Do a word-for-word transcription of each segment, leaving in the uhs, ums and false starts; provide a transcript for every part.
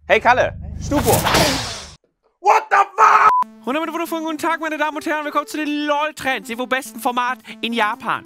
Hey Kalle, Stupor. What the fuck? Und damit wundervollen guten Tag, meine Damen und Herren. Willkommen zu den LOL-Trends, dem wohl besten Format in Japan.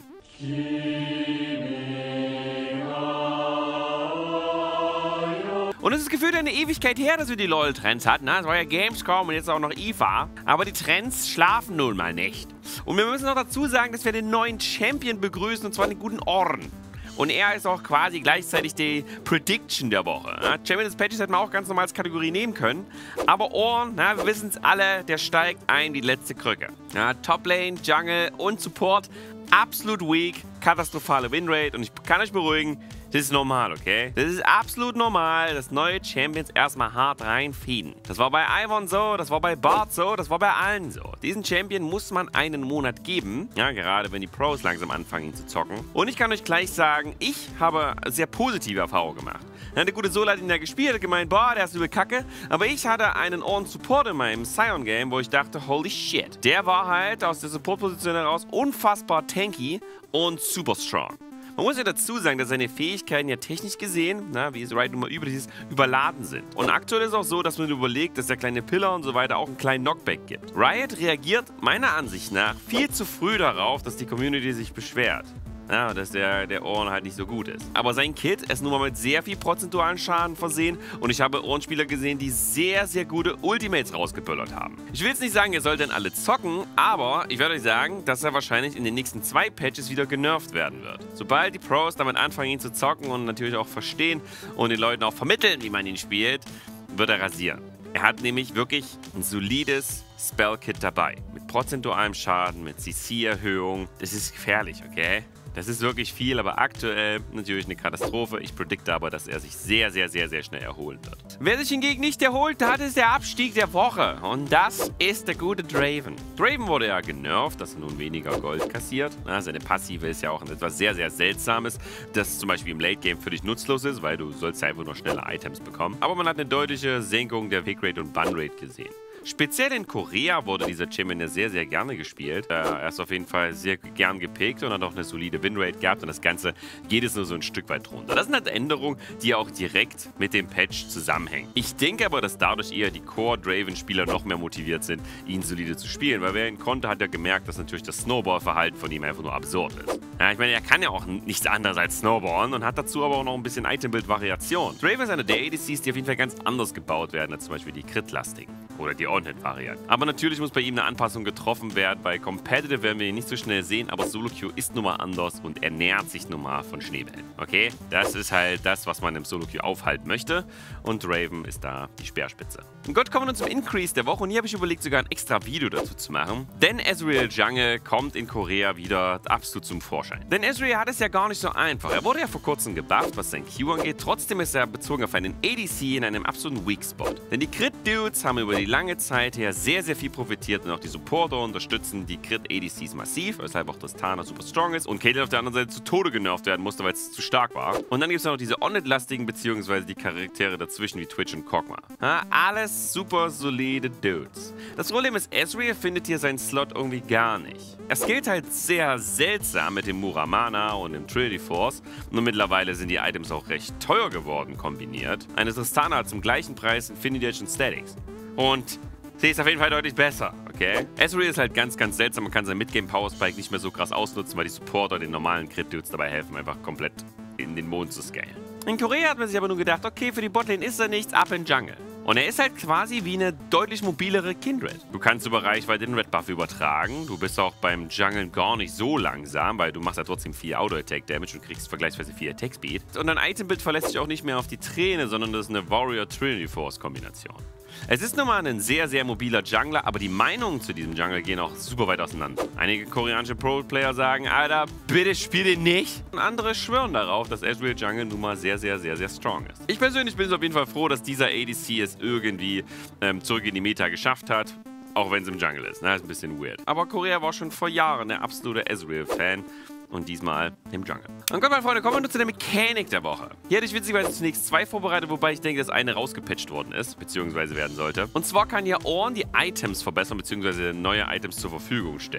Und es ist gefühlt eine Ewigkeit her, dass wir die LOL-Trends hatten. Es war ja Gamescom und jetzt auch noch I F A. Aber die Trends schlafen nun mal nicht. Und wir müssen noch dazu sagen, dass wir den neuen Champion begrüßen, und zwar den guten Ornn. Und er ist auch quasi gleichzeitig die Prediction der Woche. Ja, Champion des Patches hätten wir auch ganz normal als Kategorie nehmen können. Aber Ornn, na, wir wissen es alle, der steigt ein die letzte Krücke. Ja, Toplane, Jungle und Support, absolut weak, katastrophale Winrate. Und ich kann euch beruhigen, das ist normal, okay? Das ist absolut normal, dass neue Champions erstmal hart reinfeeden. Das war bei Ivern so, das war bei Bart so, das war bei allen so. Diesen Champion muss man einen Monat geben, ja, gerade wenn die Pros langsam anfangen, ihn zu zocken. Und ich kann euch gleich sagen, ich habe sehr positive Erfahrungen gemacht. Der gute Soul hat ihn ja gespielt, hat gemeint, boah, der ist übel kacke. Aber ich hatte einen Ornn Support in meinem Sion-Game, wo ich dachte, holy shit. Der war halt aus der Support-Position heraus unfassbar tanky und super strong. Man muss ja dazu sagen, dass seine Fähigkeiten ja technisch gesehen, na, wie es Riot nun mal üblich ist, überladen sind. Und aktuell ist es auch so, dass man überlegt, dass der kleine Pillar und so weiter auch einen kleinen Knockback gibt. Riot reagiert meiner Ansicht nach viel zu früh darauf, dass die Community sich beschwert. Ja, dass der, der Ornn halt nicht so gut ist. Aber sein Kit ist nun mal mit sehr viel prozentualen Schaden versehen und ich habe Ornn-Spieler gesehen, die sehr, sehr gute Ultimates rausgeböllert haben. Ich will jetzt nicht sagen, ihr sollt dann alle zocken, aber ich werde euch sagen, dass er wahrscheinlich in den nächsten zwei Patches wieder genervt werden wird. Sobald die Pros damit anfangen, ihn zu zocken und natürlich auch verstehen und den Leuten auch vermitteln, wie man ihn spielt, wird er rasieren. Er hat nämlich wirklich ein solides Spell-Kit dabei. Mit prozentualem Schaden, mit C C-Erhöhung. Das ist gefährlich, okay? Das ist wirklich viel, aber aktuell natürlich eine Katastrophe. Ich predikte aber, dass er sich sehr, sehr, sehr, sehr schnell erholen wird. Wer sich hingegen nicht erholt hat, ist der Abstieg der Woche. Und das ist der gute Draven. Draven wurde ja genervt, dass er nun weniger Gold kassiert. Na, seine Passive ist ja auch etwas sehr, sehr Seltsames, das zum Beispiel im Late-Game für dich nutzlos ist, weil du sollst ja einfach nur schnelle Items bekommen. Aber man hat eine deutliche Senkung der Pickrate und Bunrate gesehen. Speziell in Korea wurde dieser Champion ja sehr, sehr gerne gespielt. Äh, er ist auf jeden Fall sehr gern gepickt und hat auch eine solide Winrate gehabt und das Ganze geht es nur so ein Stück weit runter. Das sind halt Änderungen, die auch direkt mit dem Patch zusammenhängen. Ich denke aber, dass dadurch eher die Core-Draven-Spieler noch mehr motiviert sind, ihn solide zu spielen, weil wer ihn konnte, hat ja gemerkt, dass natürlich das Snowball-Verhalten von ihm einfach nur absurd ist. Ja, ich meine, er kann ja auch nichts anderes als Snowballen und hat dazu aber auch noch ein bisschen Item-Build-Variation. Draven ist eine der A D Cs, die auf jeden Fall ganz anders gebaut werden als zum Beispiel die Crit-lastigen oder die On-Hit-Variante. Aber natürlich muss bei ihm eine Anpassung getroffen werden. Bei Competitive werden wir ihn nicht so schnell sehen, aber Solo-Queue ist nun mal anders und er nährt sich nun mal von Schneebällen. Okay? Das ist halt das, was man im Solo-Queue aufhalten möchte und Draven ist da die Speerspitze. Und Gott, kommen wir nun zum Increase der Woche und hier habe ich überlegt, sogar ein extra Video dazu zu machen, denn Ezreal Jungle kommt in Korea wieder absolut zum Vorschein. Denn Ezreal hat es ja gar nicht so einfach. Er wurde ja vor kurzem gebufft, was sein Q angeht, trotzdem ist er bezogen auf einen A D C in einem absoluten Weak Spot. Denn die Crit-Dudes haben über die lange Zeit her sehr, sehr viel profitiert und auch die Supporter unterstützen die Crit-A D Cs massiv, weshalb auch Tristana super strong ist und Caitlyn auf der anderen Seite zu Tode genervt werden musste, weil es zu stark war. Und dann gibt es noch diese On-Hit-lastigen beziehungsweise die Charaktere dazwischen wie Twitch und Kog'Maw. Ja, alles super solide Dudes. Das Problem ist, Ezreal findet hier seinen Slot irgendwie gar nicht. Er skillt halt sehr seltsam mit dem Muramana und dem Trinity Force und mittlerweile sind die Items auch recht teuer geworden kombiniert. Eine Tristana hat zum gleichen Preis Infinity Edge und Statics. Und sie ist auf jeden Fall deutlich besser, okay? Ezreal ist halt ganz, ganz seltsam. Man kann sein Midgame Power Spike nicht mehr so krass ausnutzen, weil die Supporter den normalen Crit-Dudes dabei helfen, einfach komplett in den Mond zu scalen. In Korea hat man sich aber nur gedacht, okay, für die Botlane ist er nichts, ab in Jungle. Und er ist halt quasi wie eine deutlich mobilere Kindred. Du kannst über Reichweite den Red Buff übertragen. Du bist auch beim Jungeln gar nicht so langsam, weil du machst ja trotzdem vier Auto-Attack-Damage und kriegst vergleichsweise vier Attack-Speed. Und dein Item-Bild verlässt sich auch nicht mehr auf die Träne, sondern das ist eine Warrior-Trinity-Force-Kombination. Es ist nun mal ein sehr, sehr mobiler Jungler, aber die Meinungen zu diesem Jungler gehen auch super weit auseinander. Einige koreanische Pro-Player sagen, Alter, bitte spiel den nicht. Und andere schwören darauf, dass Ezreal Jungle nun mal sehr, sehr, sehr, sehr strong ist. Ich persönlich bin auf jeden Fall froh, dass dieser A D C es irgendwie ähm, zurück in die Meta geschafft hat. Auch wenn es im Jungle ist, ne? Ist ein bisschen weird. Aber Korea war schon vor Jahren der absolute Ezreal-Fan. Und diesmal im Jungle. Und Gott, meine Freunde, kommen wir nun zu der Mechanik der Woche. Hier hätte ich witzigerweise zunächst zwei vorbereitet, wobei ich denke, dass eine rausgepatcht worden ist, beziehungsweise werden sollte. Und zwar kann ja Ornn die Items verbessern, beziehungsweise neue Items zur Verfügung stellen.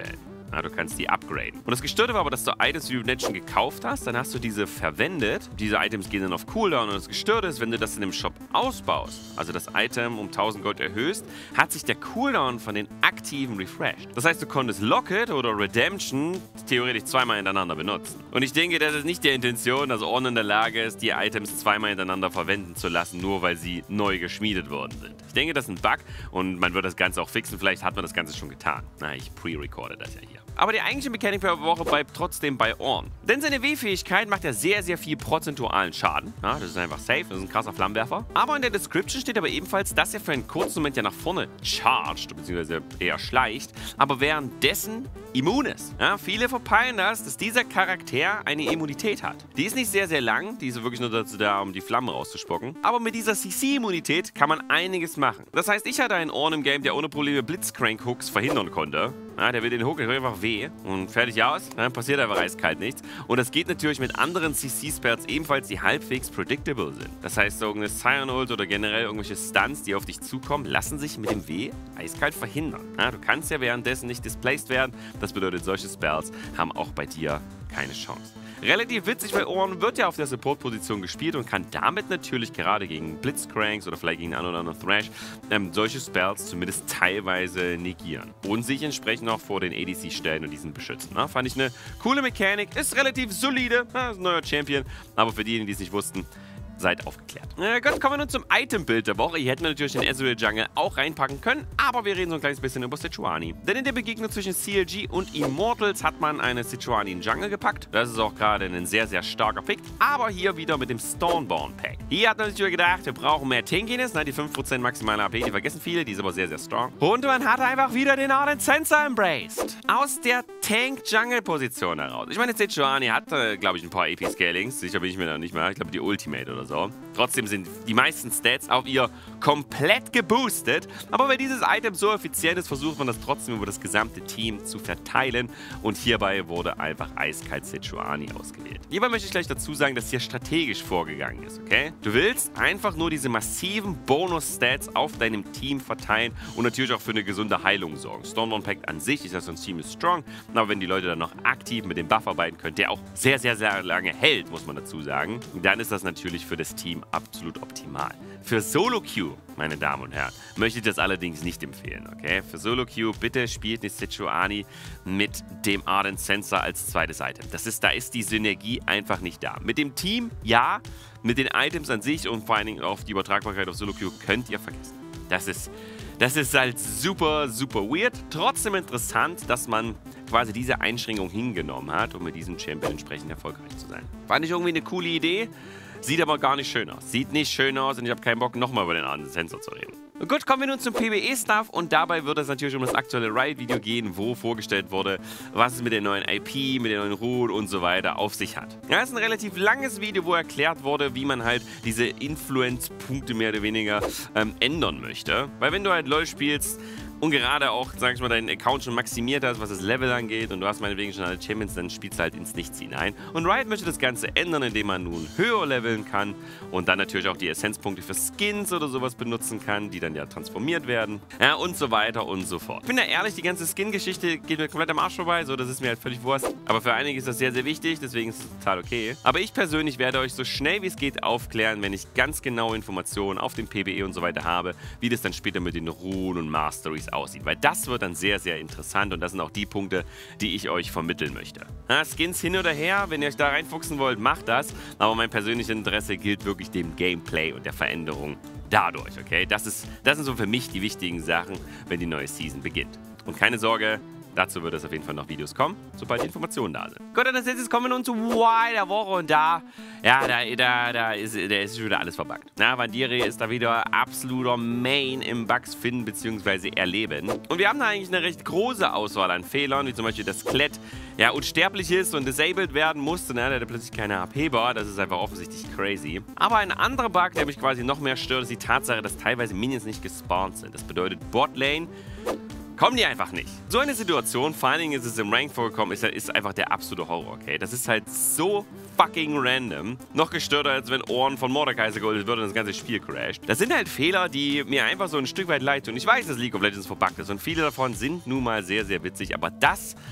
Ja, du kannst die upgraden. Und das Gestörte war aber, dass du Items, die du nicht schon gekauft hast, dann hast du diese verwendet. Diese Items gehen dann auf Cooldown und das Gestörte ist, wenn du das in dem Shop ausbaust, also das Item um tausend Gold erhöhst, hat sich der Cooldown von den aktiven refreshed. Das heißt, du konntest Locket oder Redemption theoretisch zweimal hintereinander benutzen. Und ich denke, das ist nicht die Intention, dass Ornn in der Lage ist, die Items zweimal hintereinander verwenden zu lassen, nur weil sie neu geschmiedet worden sind. Ich denke, das ist ein Bug und man wird das Ganze auch fixen. Vielleicht hat man das Ganze schon getan. Na, ich pre-recorde das ja hier. Aber die eigentliche Mechanik für die Woche bleibt trotzdem bei Ornn. Denn seine W-Fähigkeit macht ja sehr, sehr viel prozentualen Schaden. Ja, das ist einfach safe, das ist ein krasser Flammenwerfer. Aber in der Description steht aber ebenfalls, dass er für einen kurzen Moment ja nach vorne chargt, beziehungsweise eher schleicht, aber währenddessen immun ist. Ja, viele verpeilen das, dass dieser Charakter eine Immunität hat. Die ist nicht sehr, sehr lang, die ist wirklich nur dazu da, um die Flammen rauszuspucken. Aber mit dieser C C-Immunität kann man einiges machen. Das heißt, ich hatte einen Ornn im Game, der ohne Probleme Blitzcrank-Hooks verhindern konnte. Ja, der will den Hook einfach weh und fertig aus. Dann passiert einfach eiskalt nichts. Und das geht natürlich mit anderen C C-Spells ebenfalls, die halbwegs predictable sind. Das heißt, so irgendeine Scion Ult oder generell irgendwelche Stunts, die auf dich zukommen, lassen sich mit dem W eiskalt verhindern. Ja, du kannst ja währenddessen nicht displaced werden. Das bedeutet, solche Spells haben auch bei dir keine Chance. Relativ witzig, weil Ornn wird ja auf der Support-Position gespielt und kann damit natürlich gerade gegen Blitzcranks oder vielleicht gegen einen oder anderen Thrash ähm, solche Spells zumindest teilweise negieren. Und sich entsprechend auch vor den A D C stellen und diesen beschützen. Na, fand ich eine coole Mechanik, ist relativ solide, na, ist ein neuer Champion, aber für diejenigen, die es nicht wussten, seid aufgeklärt. Äh, gut, kommen wir nun zum Item-Bild der Woche. Hier hätten wir natürlich den Ezreal Jungle auch reinpacken können, aber wir reden so ein kleines bisschen über Sejuani. Denn in der Begegnung zwischen C L G und Immortals hat man eine Sejuani in Jungle gepackt. Das ist auch gerade ein sehr, sehr starker Pick, aber hier wieder mit dem Stormborn Pack. Hier hat man sich gedacht, wir brauchen mehr Tankiness, ne, die fünf Prozent maximale A P, die vergessen viele, die ist aber sehr, sehr strong. Und man hat einfach wieder den Ardent Censer embraced. Aus der Tank-Jungle-Position heraus. Ich meine, Sejuani hat, äh, glaube ich, ein paar A P-Scalings. Sicher bin ich mir da nicht mehr. Ich glaube, die Ultimate oder so. Trotzdem sind die meisten Stats auf ihr komplett geboostet. Aber weil dieses Item so effizient ist, versucht man das trotzdem über das gesamte Team zu verteilen. Und hierbei wurde einfach eiskalt Sejuani ausgewählt. Hierbei möchte ich gleich dazu sagen, dass hier strategisch vorgegangen ist, okay? Du willst einfach nur diese massiven Bonus-Stats auf deinem Team verteilen und natürlich auch für eine gesunde Heilung sorgen. Stormborn Pact an sich ist ja so ein Team ist strong, aber wenn die Leute dann noch aktiv mit dem Buff arbeiten können, der auch sehr, sehr, sehr lange hält, muss man dazu sagen, dann ist das natürlich für das Team absolut optimal. Für Solo-Queue, meine Damen und Herren, möchte ich das allerdings nicht empfehlen, okay? Für Solo-Queue, bitte spielt nicht Sejuani mit dem Ardent Censer als zweites Item. Das ist, da ist die Synergie einfach nicht da. Mit dem Team, ja, mit den Items an sich und vor allen Dingen auf die Übertragbarkeit auf Solo-Queue könnt ihr vergessen. Das ist, das ist halt super, super weird. Trotzdem interessant, dass man quasi diese Einschränkung hingenommen hat, um mit diesem Champion entsprechend erfolgreich zu sein. Fand ich irgendwie eine coole Idee. Sieht aber gar nicht schön aus. Sieht nicht schön aus und ich habe keinen Bock, nochmal über den anderen Sensor zu reden. Gut, kommen wir nun zum P B E-Stuff und dabei wird es natürlich um das aktuelle Riot-Video gehen, wo vorgestellt wurde, was es mit der neuen I P, mit der neuen Route und so weiter auf sich hat. Ja, es ist ein relativ langes Video, wo erklärt wurde, wie man halt diese Influence-Punkte mehr oder weniger ähm, ändern möchte. Weil wenn du halt LoL spielst, und gerade auch, sag ich mal, deinen Account schon maximiert hast, was das Level angeht und du hast meinetwegen schon alle Champions, dann spielst du halt ins Nichts hinein. Und Riot möchte das Ganze ändern, indem man nun höher leveln kann und dann natürlich auch die Essenspunkte für Skins oder sowas benutzen kann, die dann ja transformiert werden. Ja, und so weiter und so fort. Ich bin da ehrlich, die ganze Skin-Geschichte geht mir komplett am Arsch vorbei, so, das ist mir halt völlig Wurst. Aber für einige ist das sehr, sehr wichtig, deswegen ist es total okay. Aber ich persönlich werde euch so schnell wie es geht aufklären, wenn ich ganz genaue Informationen auf dem P B E und so weiter habe, wie das dann später mit den Runen und Masteries aussieht, weil das wird dann sehr, sehr interessant und das sind auch die Punkte, die ich euch vermitteln möchte. Ja, Skins hin oder her, wenn ihr euch da reinfuchsen wollt, macht das, aber mein persönliches Interesse gilt wirklich dem Gameplay und der Veränderung dadurch, okay? Das ist, das sind so für mich die wichtigen Sachen, wenn die neue Season beginnt. Und keine Sorge, dazu wird es auf jeden Fall noch Videos kommen, sobald die Informationen da sind. Gut, und als letztes kommen wir nun zu Why der Woche und da, ja, da, da, da ist, da ist schon wieder alles verbuggt. Na, Vandiri ist da wieder absoluter Main im Bugs finden bzw. erleben. Und wir haben da eigentlich eine recht große Auswahl an Fehlern, wie zum Beispiel das Klett, ja, unsterblich ist und disabled werden musste, ne, der hat plötzlich keine H P bar, das ist einfach offensichtlich crazy. Aber ein anderer Bug, der mich quasi noch mehr stört, ist die Tatsache, dass teilweise Minions nicht gespawnt sind. Das bedeutet, Botlane kommen die einfach nicht. So eine Situation, vor allen Dingen ist es im Rank vorgekommen, ist, ist einfach der absolute Horror, okay? Das ist halt so fucking random. Noch gestörter, als wenn Ornn von Mordekaiser geholt wird und das ganze Spiel crasht. Das sind halt Fehler, die mir einfach so ein Stück weit leid tun. Ich weiß, dass League of Legends verbuggt ist und viele davon sind nun mal sehr, sehr witzig, aber das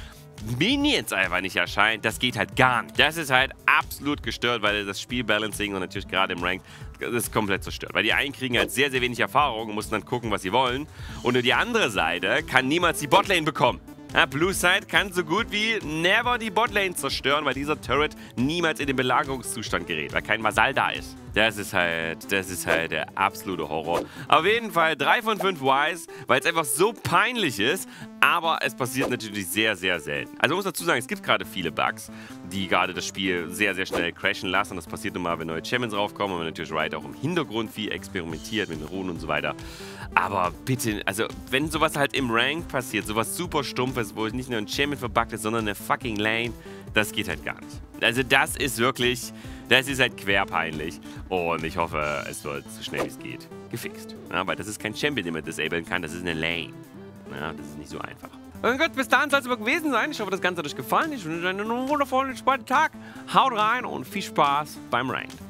Minions einfach nicht erscheinen, das geht halt gar nicht. Das ist halt absolut gestört, weil das Spielbalancing und natürlich gerade im Rank, das ist komplett zerstört. Weil die einen kriegen halt sehr, sehr wenig Erfahrung und müssen dann gucken, was sie wollen. Und nur die andere Seite kann niemals die Botlane bekommen. Ja, Blue Side kann so gut wie never die Botlane zerstören, weil dieser Turret niemals in den Belagerungszustand gerät, weil kein Vasall da ist. Das ist halt, das ist halt der absolute Horror. Auf jeden Fall drei von fünf Ys, weil es einfach so peinlich ist, aber es passiert natürlich sehr, sehr selten. Also man muss dazu sagen, es gibt gerade viele Bugs, die gerade das Spiel sehr, sehr schnell crashen lassen. Das passiert nun mal, wenn neue Champions raufkommen und wenn natürlich Riot auch im Hintergrund viel experimentiert mit den Runen und so weiter. Aber bitte, also wenn sowas halt im Rank passiert, sowas super Stumpfes, wo nicht nur ein Champion verbuggt ist, sondern eine fucking Lane, das geht halt gar nicht. Also das ist wirklich, das ist halt querpeinlich und ich hoffe, es wird so schnell wie es geht gefixt. Ja, weil das ist kein Champion, den man disablen kann, das ist eine Lane. Ja, das ist nicht so einfach. Und gut, bis dahin soll es aber gewesen sein. Ich hoffe, das Ganze hat euch gefallen. Ich wünsche euch einen wundervollen, entspannten Tag. Haut rein und viel Spaß beim Rank.